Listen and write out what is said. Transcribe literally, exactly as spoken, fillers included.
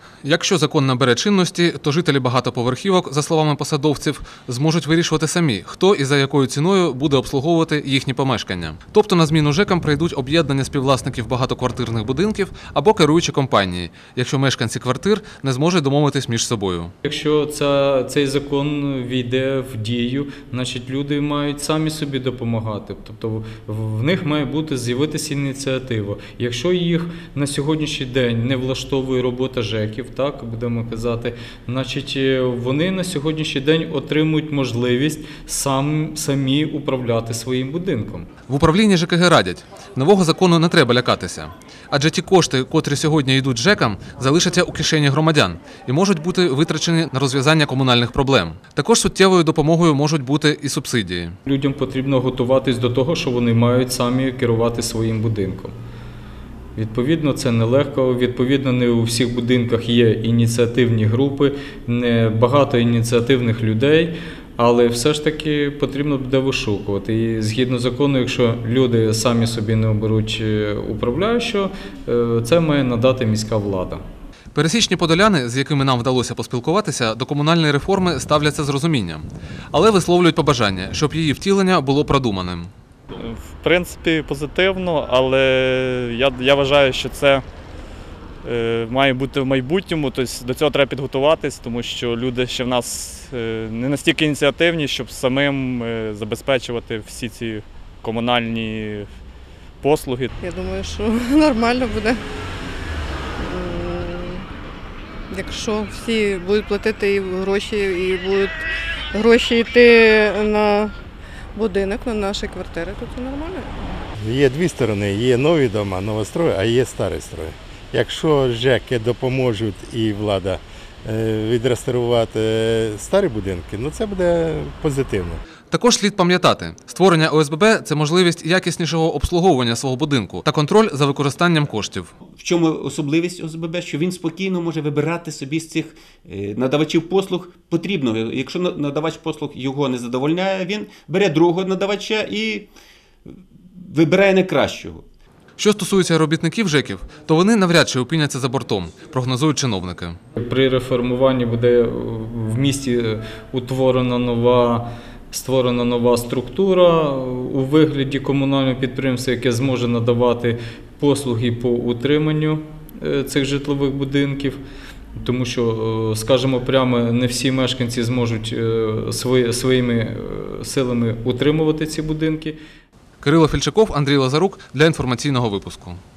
Якщо закон набере чинності, то жителі багатоповерхівок, за словами посадовців, зможуть вирішувати самі, хто і за якою ціною буде обслуговувати їхні помешкання. Тобто на зміну ЖЕКам прийдуть об'єднання співвласників багатоквартирних будинків або керуючі компанії, якщо мешканці квартир не зможуть домовитись між собою. Якщо ця, цей закон війде в дію, значить люди мають самі собі допомагати. Тобто в них має бути з'явитися ініціатива. Якщо їх на сьогоднішній день не влаштовує робота ЖЕКів, так будемо казати, значить вони на сьогоднішній день отримують можливість сам, самі управляти своїм будинком. В управлінні ЖКГ радять, нового закону не треба лякатися. Адже ті кошти, котрі сьогодні йдуть ЖЕКам, залишаться у кишені громадян і можуть бути витрачені на розв'язання комунальних проблем. Також суттєвою допомогою можуть бути і субсидії. Людям потрібно готуватись до того, що вони мають самі керувати своїм будинком. Відповідно, це нелегко. Відповідно, не у всіх будинках є ініціативні групи, не багато ініціативних людей, але все ж таки потрібно буде вишукувати. І згідно закону, якщо люди самі собі не оберуть управляючого, це має надати міська влада. Пересічні подоляни, з якими нам вдалося поспілкуватися, до комунальної реформи ставляться з розумінням, але висловлюють побажання, щоб її втілення було продуманим. В принципі, позитивно, але я, я вважаю, що це е, має бути в майбутньому, тобто до цього треба підготуватись, тому що люди ще в нас е, не настільки ініціативні, щоб самим е, забезпечувати всі ці комунальні послуги. Я думаю, що нормально буде. Якщо всі будуть платити гроші і будуть гроші йти на будинок, на наші квартири, то це нормально. Є дві сторони, є нові дома, новострої, а є старі строї. Якщо ЖЕКи допоможуть і влада відреставрувати старі будинки, ну це буде позитивно. Також слід пам'ятати, створення О С Б Б – це можливість якіснішого обслуговування свого будинку та контроль за використанням коштів. В чому особливість О С Б Б? Що він спокійно може вибирати собі з цих надавачів послуг потрібного. Якщо надавач послуг його не задовольняє, він бере другого надавача і вибирає найкращого. Що стосується робітників ЖЕКів, то вони навряд чи опиняться за бортом, прогнозують чиновники. При реформуванні буде в місті утворена нова Створена нова структура у вигляді комунального підприємства, яке зможе надавати послуги по утриманню цих житлових будинків, тому що, скажімо прямо, не всі мешканці зможуть своїми силами утримувати ці будинки. Кирило Фільчаков, Андрій Лазарук для інформаційного випуску.